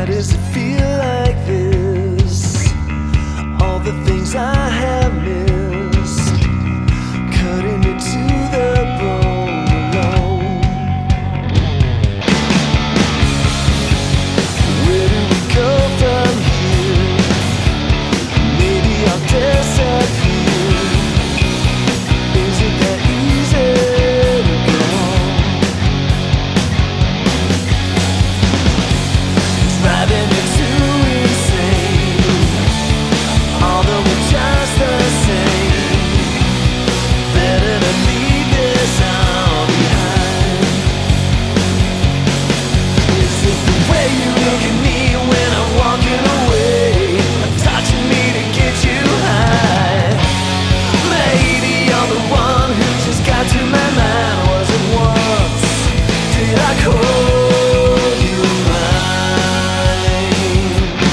does it feel like this? All the things I have missed, cutting me to the bone alone. Where do we go from here? Maybe I'll disappear. Is it that easy to go? Driving me too insane, although we're just the same. Better to leave this all behind. Is it the way you look at me when I'm walking away, or touching me to get you high? Maybe you're the one who just got to my mind. Was it once? Did I call you mine?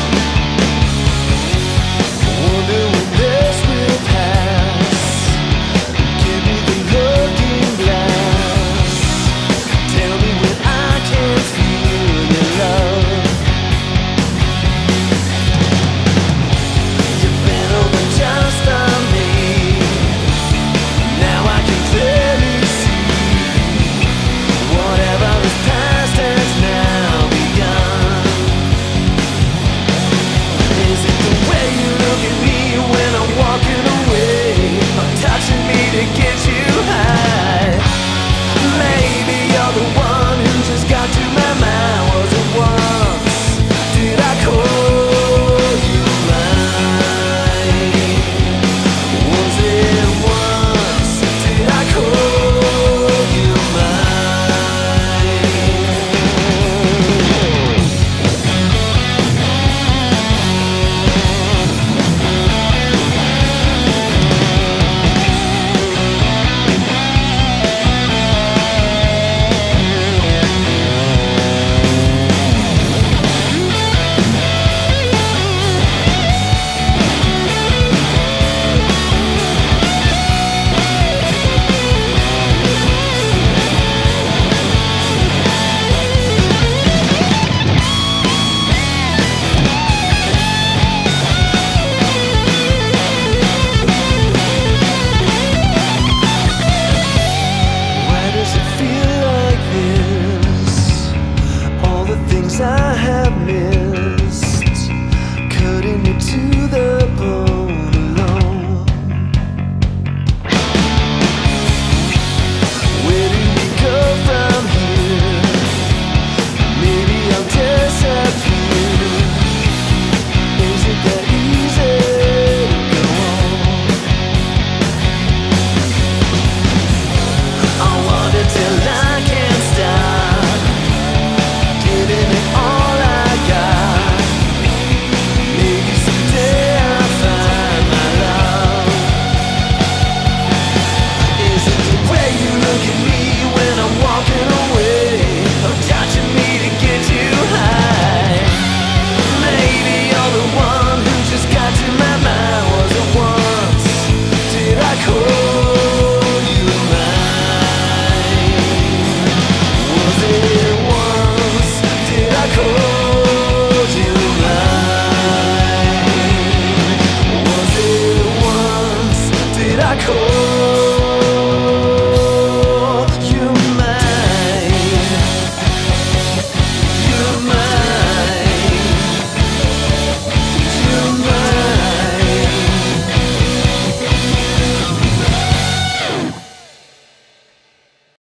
Wonder when this will pass. Give me the looking glass. Tell me when I can feel your love. You bent over just on me. Now I can clearly see whatever is past has now begun. Is it the way you look at me when I'm walking away, or touching me to get you high? Maybe you're the one who just got to my mind. Was it once? Did I call you mine? Was it once? Did I call you mine? Why does it feel like this? All the things I have missed, cutting me to the bone.